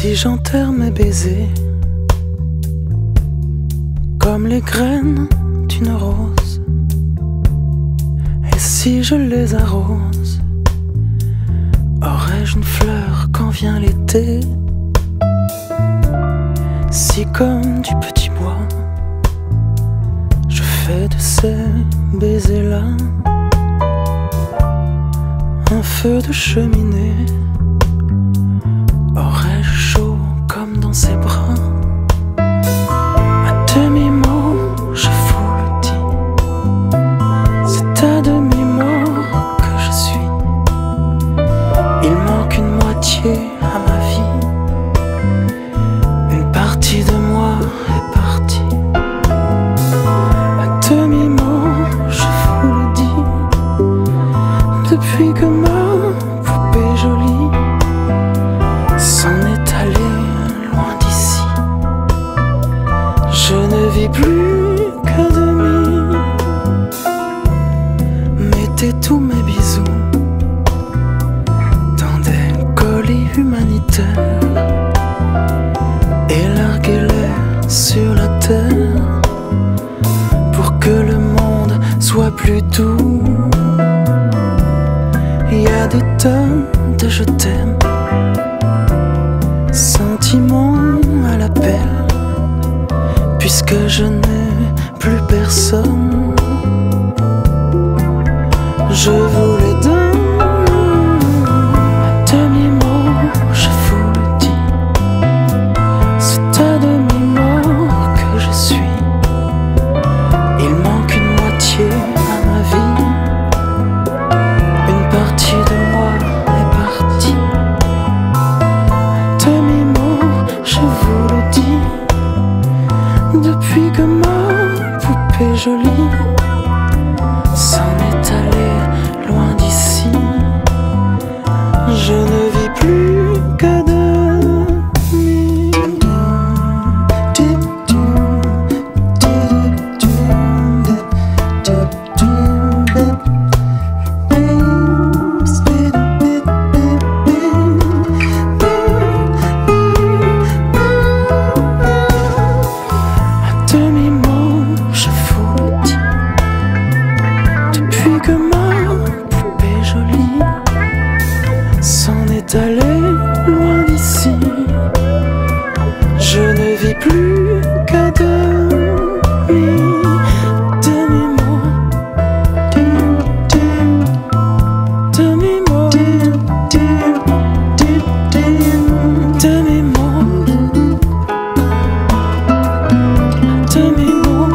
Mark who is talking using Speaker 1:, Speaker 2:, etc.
Speaker 1: si j'enterre mes baisers comme les graines d'une rose, et si je les arrose, aurais-je une fleur quand vient l'été? Si comme du petit bois, je fais de ces baisers-là un feu de cheminée, aurais-je chaud comme dans ses bras? À demi-mot, je vous le dis, c'est à demi-mort que je suis. Il manque une moitié à ma vie, une partie de moi est partie. À demi-mot, je vous le dis, depuis que ma poupée jolie s'en est allée loin d'ici. Je ne vis plus qu'à demi. Mettez tous mes bisous dans des colis humanitaires et larguez-les sur la terre pour que le monde soit plus doux. Il y a des tonnes de je t'aime, sentiments à l'appel, puisque je n'ai plus personne, je vous les donne. À demi-mot, je vous le dis, c'est à demi-mort que je suis. Il manque une moitié à ma vie, une partie de moi est partie. À demi-mot, je vous le dis, depuis que ma poupée jolie s'en est allée loin d'ici. Je ne vis plus qu'à demi. À demi-mot, je vous le dis, depuis que ma poupée jolie s'en est allée loin d'ici. Je ne vis plus qu'à demi. Demi-mot, demi-mot, demi-mot, demi-mot.